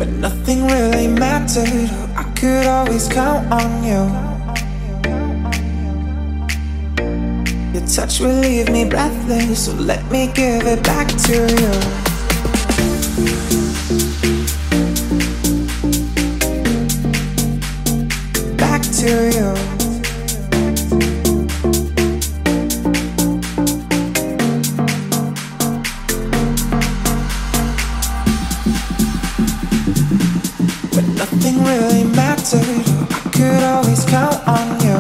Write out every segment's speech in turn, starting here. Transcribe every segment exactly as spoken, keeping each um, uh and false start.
when nothing really mattered. I could always count on you. Your touch will leave me breathless, so let me give it back to you. Back to you. When nothing really mattered, I could always count on you.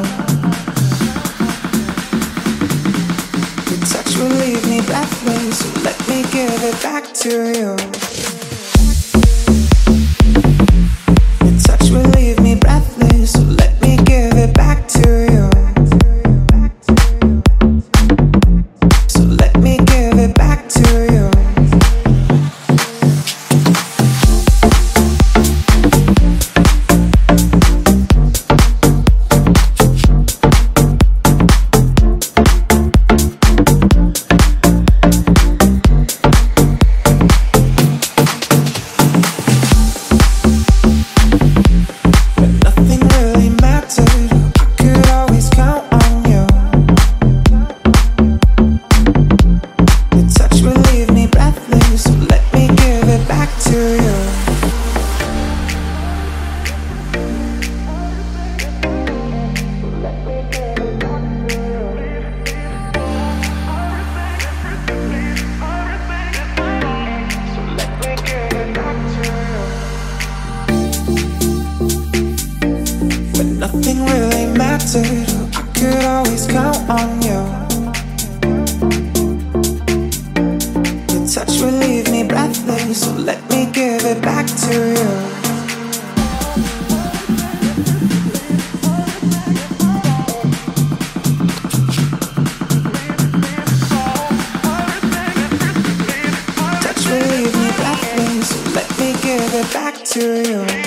Your touch will leave me breathless, so let me give it back to you. Your touch will leave me breathless, so let me give it back to you. So let me give it back to you. Nothing really mattered, I could always count on you. Your touch will leave me breathless, so let me give it back to you. Touch will leave me breathless, so let me give it back to you.